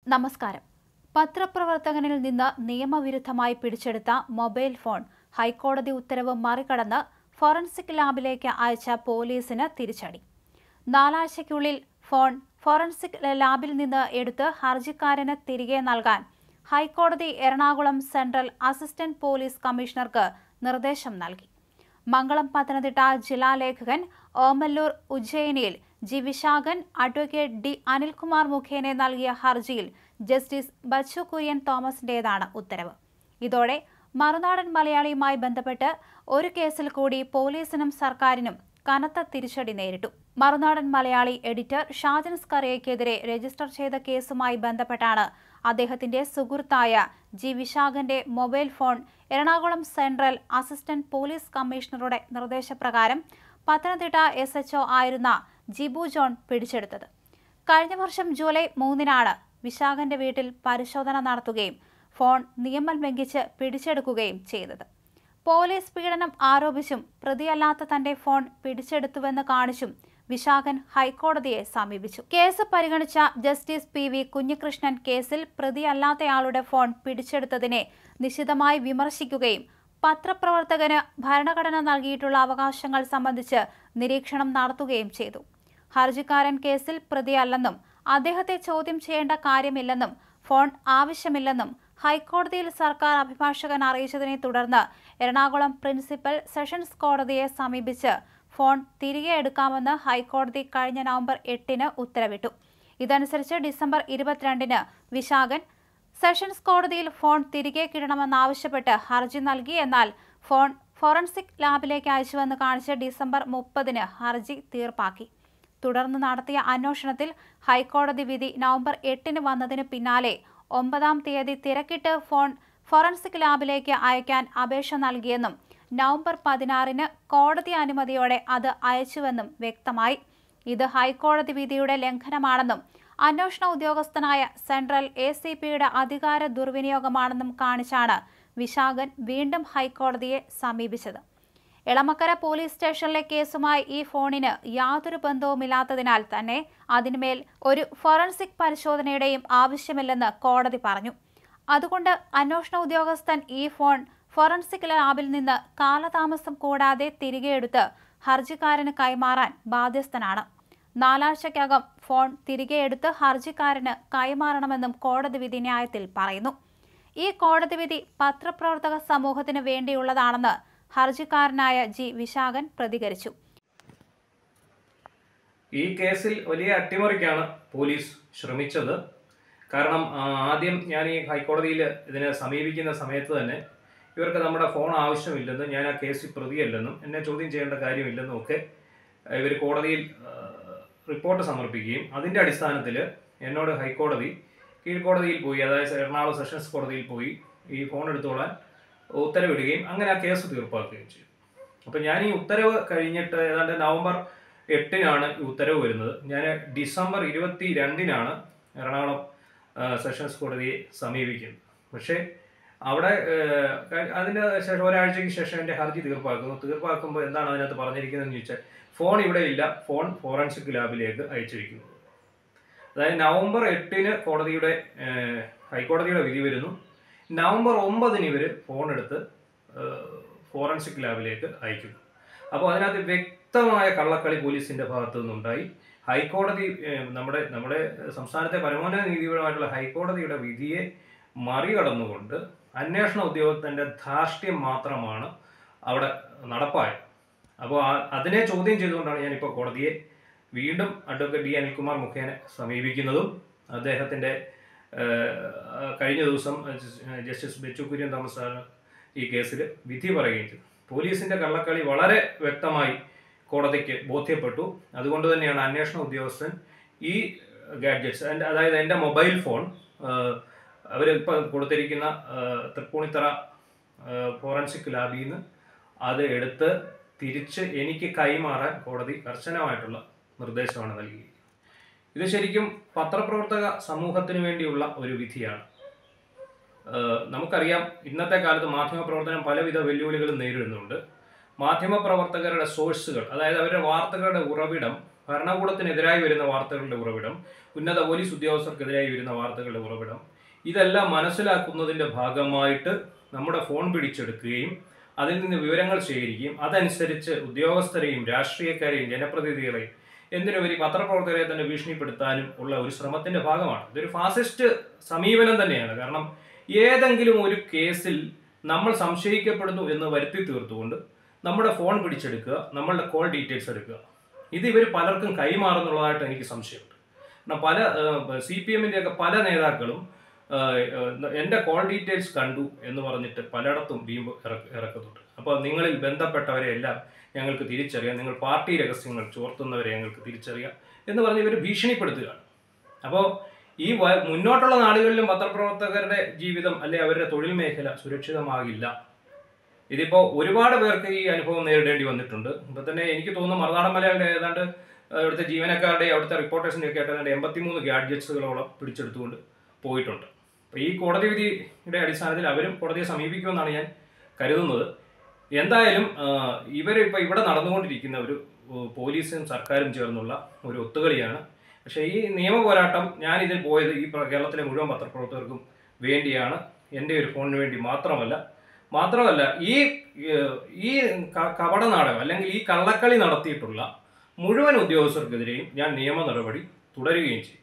നമസ്കാരം. പത്രപ്രവർത്തകനിൽ നിന്ന് നിയമവിരുദ്ധമായി പിടിച്ചെടുത്ത മൊബൈൽ ഫോൺ ഹൈക്കോടതി ഉത്തരവ് മറികടന്ന് ഫോറൻസിക് ലാബിലേക്ക് അയച്ച പോലീസിന് തിരിച്ചടി. 4 ആഴ്ചയ്ക്കുള്ളിൽ ഫോൺ ഫോറൻസിക് ലാബിൽ നിന്ന് എടുത്ത് ഹർജിക്കാരന് തിരികെ നൽകാൻ ഹൈക്കോടതി എറണാകുളം സെൻട്രൽ അസിസ്റ്റന്റ് പോലീസ് കമ്മീഷണർക്ക് നിർദ്ദേശം നൽകി. മംഗളം പത്തനംതിട്ട ജില്ലാ ലേഖകൻ ഓമല്ലൂർ ഉജ്ജയിനിയിൽ G Vishakhan, advocate D Anilkumar മുഖേന നൽകിയ ഹർജിയിൽ ജസ്റ്റിസ് ബച്ചു കുര്യൻ തോമസിന്റേതാണ് ഉത്തരവ്. ഇതോടെ മറുനാടൻ മലയാളിയുമായി ബന്ധപ്പെട്ട് ഒരു കേസിൽ കൂടി പോലീസിനും സർക്കാരിനും കനത്ത തിരിച്ചടി നേരിട്ടു. മറുനാടൻ മലയാളി എഡിറ്റർ ഷാജൻ സ്കറിയയ്ക്കെതിരെ രജിസ്റ്റർ ചെയ്ത കേസുമായി ബന്ധപ്പെട്ടാണ് അദ്ദേഹത്തിന്റെ സുഹൃത്തായ ജി വിശാഖന്റെ mobile phone Ernakulam central assistant police കമ്മീഷണറുടെ നിർദ്ദേശപ്രകാരം പത്തനംതിട്ട SHO ആയിരുന്ന ജിബു ജോൺ പിടിച്ചെടുത്തത്. കഴിഞ്ഞ വർഷം ജൂലൈ 3-നാണ് വിശാഖന്റെ വീട്ടിൽ പരിശോധന നടത്തുകയും ഫോൺ നിയമം ലംഘിച്ച് പിടിച്ചെടുക്കുകയും ചെയ്തത്. പോലീസ് പീഡനം ആരോപിച്ചും പ്രതിയല്ലാത്ത തന്റെ ഫോൺ പിടിച്ചെടുത്തുവെന്ന് കാണിച്ചും വിശാഖൻ ഹൈക്കോടതിയെ സമീപിച്ചു. കേസ് പരിഗണിച്ച ജസ്റ്റിസ് PV കുഞ്ഞികൃഷ്ണൻ കേസിൽ പ്രതിയല്ലാത്തയാളുടെ ഫോൺ പിടിച്ചെടുത്തതിനെ നിശിതമായി വിമർശിക്കുകയും പത്രപ്രവർത്തകന് ഭരണഘടന നൽകിയിട്ടുള്ള അവകാശങ്ങൾ സംബന്ധിച്ച് നിരീക്ഷണം നടത്തുകയും ചെയ്തു. ഹർജിക്കാരൻ കേസിൽ പ്രതിയല്ലെന്നും അദ്ദേഹത്തെ ചോദ്യം ചെയ്യേണ്ട കാര്യമില്ലെന്നും ഫോൺ ആവശ്യമില്ലെന്നും ഹൈക്കോടതിയിൽ സർക്കാർ അഭിഭാഷകൻ അറിയിച്ചതിനെ തുടർന്ന് എറണാകുളം പ്രിൻസിപ്പൽ സെഷൻസ് കോടതിയെ സമീപിച്ച് ഫോൺ തിരികെ എടുക്കാമെന്ന് ഹൈക്കോടതി കഴിഞ്ഞ നവംബർ 8-ന് ഉത്തരവിട്ടു. ഇതനുസരിച്ച് ഡിസംബർ 22-ന് വിശാഖൻ സെഷൻസ് കോടതിയിൽ ഫോൺ തിരികെ കിട്ടണമെന്നാവശ്യപ്പെട്ട് ഹർജി നൽകി. എന്നാൽ ഫോൺ ഫോറൻസിക് ലാബിലേക്ക് അയച്ചുവെന്ന് കാണിച്ച് ഡിസംബർ 30-ന് ഹർജി തീർപ്പാക്കി. തുടർന്ന് നടത്തിയ അന്വേഷണത്തിൽ ഹൈക്കോടതി വിധി നവംബർ 8-ന് വന്നതിന് പിന്നാലെ 9-ാം തീയതി തിരക്കിട്ട് ഫോൺ ഫോറൻസിക് ലാബിലേക്ക് അയക്കാൻ അപേക്ഷ നൽകിയെന്നും നവംബർ 16-ന് കോടതി അനുമതിയോടെ അത് അയച്ചുവെന്നും വ്യക്തമായി. ഇത് ഹൈക്കോടതി വിധിയുടെ ലംഘനമാണെന്നും അന്വേഷണ ഉദ്യോഗസ്ഥനായ സെൻട്രൽ ACPയുടെ അധികാര ദുർവിനിയോഗമാണെന്നും കാണിച്ചാണ് വിശാഖൻ വീണ്ടും ഹൈക്കോടതിയെ സമീപിച്ചത്. എളമക്കര പോലീസ് സ്റ്റേഷനിലെ കേസുമായി ഈ ഫോണിന് യാതൊരു ബന്ധവുമില്ലാത്തതിനാൽ തന്നെ അതിന്മേൽ ഒരു ഫോറൻസിക് പരിശോധനയുടെയും ആവശ്യമില്ലെന്ന് കോടതി പറഞ്ഞു. അതുകൊണ്ട് അന്വേഷണ ഉദ്യോഗസ്ഥൻ ഈ ഫോൺ ഫോറൻസിക് ലാബിൽ നിന്ന് കാലതാമസം കൂടാതെ തിരികെ എടുത്ത് ഹർജിക്കാരന് കൈമാറാൻ ബാധ്യസ്ഥനാണ്. 4 ആഴ്ചയ്ക്കകം ഫോൺ തിരികെ എടുത്ത് ഹർജിക്കാരന് കൈമാറണമെന്നും കോടതി വിധി ന്യായത്തിൽ പറയുന്നു. ഈ കോടതി വിധി പത്രപ്രവർത്തക സമൂഹത്തിന് വേണ്ടിയുള്ളതാണെന്ന് ഹർജിക്കാരനായ ജി വിശാഖൻ പ്രതികരിച്ചു. ഈ കേസിൽ വലിയ അട്ടിമറിക്കാണ് പോലീസ് ശ്രമിച്ചത്. കാരണം ആദ്യം ഞാൻ ഈ ഹൈക്കോടതിയിൽ ഇതിനെ സമീപിക്കുന്ന സമയത്ത് തന്നെ ഇവർക്ക് നമ്മുടെ ഫോൺ ആവശ്യമില്ലെന്നും ഞാൻ ആ കേസിൽ പ്രതിയല്ലെന്നും എന്നെ ചോദ്യം ചെയ്യേണ്ട കാര്യമില്ലെന്നും ഒക്കെ ഇവർ കോടതിയിൽ റിപ്പോർട്ട് സമർപ്പിക്കുകയും അതിൻ്റെ അടിസ്ഥാനത്തിൽ എന്നോട് ഹൈക്കോടതി കീഴ്ക്കോടതിയിൽ പോയി, അതായത് എറണാകുളം സെഷൻസ് കോടതിയിൽ പോയി ഈ ഫോൺ എടുത്തോളാൻ ഉത്തരവിടുകയും അങ്ങനെ ആ കേസ് തീർപ്പാക്കുകയും ചെയ്തു. അപ്പോൾ ഞാൻ ഈ ഉത്തരവ് കഴിഞ്ഞിട്ട് ഏതാണ്ട് നവംബർ 8-നാണ് ഈ ഉത്തരവ് വരുന്നത്. ഞാൻ ഡിസംബർ 22-നാണ് എറണാകുളം സെഷൻസ് കോടതിയെ സമീപിക്കുന്നത്. പക്ഷേ അവിടെ അതിൻ്റെ ശേഷം ഒരാഴ്ചയ്ക്ക് ശേഷം എൻ്റെ ഹർജി തീർപ്പാക്കുന്നു. തീർപ്പാക്കുമ്പോൾ എന്താണ് അതിനകത്ത് പറഞ്ഞിരിക്കുന്നതെന്ന് ചോദിച്ചാൽ ഫോൺ ഇവിടെ ഇല്ല, ഫോൺ ഫോറൻസിക് ലാബിലേക്ക് അയച്ചിരിക്കുന്നു. അതായത് നവംബർ 8-ന് ഹൈക്കോടതിയുടെ വിധി വരുന്നു. നവംബർ 9-ന് ഇവർ ഫോൺ എടുത്ത് ഫോറൻസിക് ലാബിലേക്ക് അയക്കുന്നു. അപ്പോൾ അതിനകത്ത് വ്യക്തമായ കള്ളക്കളി പോലീസിൻ്റെ ഭാഗത്തു നിന്നുണ്ടായി. ഹൈക്കോടതി നമ്മുടെ സംസ്ഥാനത്തെ പരമോന്നത നീതിപരമായിട്ടുള്ള ഹൈക്കോടതിയുടെ വിധിയെ മറികടന്നുകൊണ്ട് അന്വേഷണ ഉദ്യോഗസ്ഥൻ്റെ ധാർഷ്ട്യം മാത്രമാണ് അവിടെ നടപ്പായത്. അപ്പോൾ അതിനെ ചോദ്യം ചെയ്തുകൊണ്ടാണ് ഞാനിപ്പോൾ കോടതിയെ വീണ്ടും അഡ്വക്കേറ്റ് ഡി അനിൽകുമാർ മുഖേന സമീപിക്കുന്നതും അദ്ദേഹത്തിൻ്റെ കഴിഞ്ഞ ദിവസം ജസ്റ്റിസ് ബച്ചു കുര്യൻ തോമസാണ് ഈ കേസിൽ വിധി പറയുകയും ചെയ്തു. പോലീസിൻ്റെ കള്ളക്കളി വളരെ വ്യക്തമായി കോടതിക്ക് ബോധ്യപ്പെട്ടു. അതുകൊണ്ട് തന്നെയാണ് അന്വേഷണ ഉദ്യോഗസ്ഥൻ ഈ ഗാഡ്ജറ്റ്സ്, അതായത് എൻ്റെ മൊബൈൽ ഫോൺ അവരിപ്പോൾ കൊടുത്തിരിക്കുന്ന തൃപ്പൂണിത്തറ ഫോറൻസിക് ലാബിൽ നിന്ന് അത് എടുത്ത് തിരിച്ച് എനിക്ക് കൈമാറാൻ കോടതി കർശനമായിട്ടുള്ള നിർദ്ദേശമാണ് നൽകിയത്. ഇത് ശരിക്കും പത്രപ്രവർത്തക സമൂഹത്തിന് വേണ്ടിയുള്ള ഒരു വിധിയാണ്. നമുക്കറിയാം, ഇന്നത്തെ കാലത്ത് മാധ്യമപ്രവർത്തനം പലവിധ വെല്ലുവിളികളും നേരിടുന്നുണ്ട്. മാധ്യമപ്രവർത്തകരുടെ സോഴ്സുകൾ, അതായത് അവരുടെ വാർത്തകളുടെ ഉറവിടം ഭരണകൂടത്തിനെതിരായി വരുന്ന വാർത്തകളുടെ ഉറവിടം, ഉന്നത പോലീസ് ഉദ്യോഗസ്ഥർക്കെതിരായി വരുന്ന വാർത്തകളുടെ ഉറവിടം, ഇതെല്ലാം മനസ്സിലാക്കുന്നതിൻ്റെ ഭാഗമായിട്ട് നമ്മുടെ ഫോൺ പിടിച്ചെടുക്കുകയും അതിൽ നിന്ന് വിവരങ്ങൾ ശേഖരിക്കുകയും അതനുസരിച്ച് ഉദ്യോഗസ്ഥരെയും രാഷ്ട്രീയക്കാരെയും ജനപ്രതിനിധികളെയും എന്തിനുപരി പത്രപ്രവർത്തകരെ തന്നെ ഭീഷണിപ്പെടുത്താനും ഉള്ള ഒരു ശ്രമത്തിന്റെ ഭാഗമാണ്. ഇതൊരു ഫാസിസ്റ്റ് സമീപനം തന്നെയാണ്. കാരണം ഏതെങ്കിലും ഒരു കേസിൽ നമ്മൾ സംശയിക്കപ്പെടുന്നു എന്ന് വരുത്തി തീർത്തുകൊണ്ട് നമ്മുടെ ഫോൺ പിടിച്ചെടുക്കുക, നമ്മളുടെ കോൾ ഡീറ്റെയിൽസ് എടുക്കുക, ഇത് ഇവർ പലർക്കും കൈമാറുന്നുള്ളതായിട്ട് എനിക്ക് സംശയമുണ്ട്. കാരണം പല CPM-ൻ്റെയൊക്കെ പല നേതാക്കളും എൻ്റെ കോൾ ഡീറ്റെയിൽസ് കണ്ടു എന്ന് പറഞ്ഞിട്ട് പലയിടത്തും വീമ്പ് ഇറക്കുന്നുണ്ട്. അപ്പോൾ നിങ്ങളിൽ ബന്ധപ്പെട്ടവരെ എല്ലാം ഞങ്ങൾക്ക് തിരിച്ചറിയാം, നിങ്ങൾ പാർട്ടി രഹസ്യങ്ങൾ ചോർത്തുന്നവരെ ഞങ്ങൾക്ക് തിരിച്ചറിയാം എന്ന് പറഞ്ഞ് ഇവർ ഭീഷണിപ്പെടുത്തുകയാണ്. അപ്പോൾ ഈ മുന്നോട്ടുള്ള നാടുകളിലും പത്രപ്രവർത്തകരുടെ ജീവിതം അല്ലെ അവരുടെ തൊഴിൽ മേഖല സുരക്ഷിതമാകില്ല. ഇതിപ്പോൾ ഒരുപാട് പേർക്ക് ഈ അനുഭവം നേരിടേണ്ടി വന്നിട്ടുണ്ട്. ഇപ്പോൾ തന്നെ എനിക്ക് തോന്നുന്നു മറുനാടൻ മലയാളിയുടെ ഏതാണ്ട് അവിടുത്തെ ജീവനക്കാരുടെയും അവിടുത്തെ റിപ്പോർട്ടേഴ്സിൻ്റെ ഒക്കെ ആയിട്ട് 83 ഗാഡ്ജറ്റ്സുകളോളം പിടിച്ചെടുത്തുകൊണ്ട് പോയിട്ടുണ്ട്. അപ്പോൾ ഈ കോടതി വിധിയുടെ അടിസ്ഥാനത്തിൽ അവരും കോടതിയെ സമീപിക്കുമെന്നാണ് ഞാൻ കരുതുന്നത്. എന്തായാലും ഇവരിപ്പോൾ ഇവിടെ നടന്നുകൊണ്ടിരിക്കുന്ന ഒരു പോലീസും സർക്കാരും ചേർന്നുള്ള ഒരു ഒത്തുകളിയാണ്. പക്ഷേ ഈ നിയമ പോരാട്ടം ഞാനിതിൽ പോയത് ഈ കേരളത്തിലെ മുഴുവൻ പത്രപ്രവർത്തകർക്കും വേണ്ടിയാണ്, എൻ്റെ ഒരു ഫോണിന് വേണ്ടി മാത്രമല്ല ഈ കപട നാടകം അല്ലെങ്കിൽ ഈ കള്ളക്കളി നടത്തിയിട്ടുള്ള മുഴുവൻ ഉദ്യോഗസ്ഥർക്കെതിരെയും ഞാൻ നിയമ നടപടി തുടരുകയും ചെയ്യും.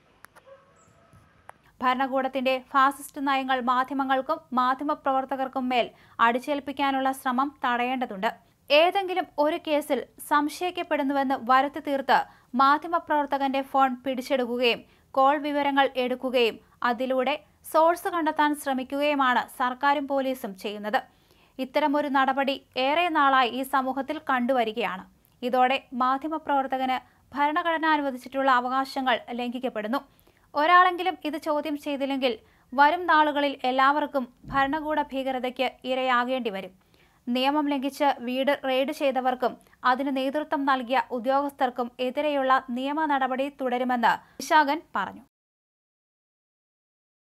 ഭരണകൂടത്തിന്റെ ഫാസിസ്റ്റ് നയങ്ങൾ മാധ്യമങ്ങൾക്കും മാധ്യമപ്രവർത്തകർക്കും മേൽ അടിച്ചേൽപ്പിക്കാനുള്ള ശ്രമം തടയേണ്ടതുണ്ട്. ഏതെങ്കിലും ഒരു കേസിൽ സംശയിക്കപ്പെടുന്നുവെന്ന് വരുത്തി തീർത്ത് മാധ്യമപ്രവർത്തകന്റെ ഫോൺ പിടിച്ചെടുക്കുകയും കോൾ വിവരങ്ങൾ എടുക്കുകയും അതിലൂടെ സോഴ്സ് കണ്ടെത്താൻ ശ്രമിക്കുകയുമാണ് സർക്കാരും പോലീസും ചെയ്യുന്നത്. ഇത്തരമൊരു നടപടി ഏറെ നാളായി ഈ സമൂഹത്തിൽ കണ്ടുവരികയാണ്. ഇതോടെ മാധ്യമപ്രവർത്തകന് ഭരണഘടന അനുവദിച്ചിട്ടുള്ള അവകാശങ്ങൾ ലംഘിക്കപ്പെടുന്നു. ഒരാളെങ്കിലും ഇത് ചോദ്യം ചെയ്തില്ലെങ്കിൽ വരും നാളുകളിൽ എല്ലാവർക്കും ഭരണകൂട ഭീകരതയ്ക്ക് ഇരയാകേണ്ടി വരും. നിയമം ലംഘിച്ച് വീട് റെയ്ഡ് ചെയ്തവർക്കും അതിന് നേതൃത്വം നൽകിയ ഉദ്യോഗസ്ഥർക്കും എതിരെയുള്ള നിയമ നടപടി തുടരുമെന്ന് വിശാഖൻ പറഞ്ഞു.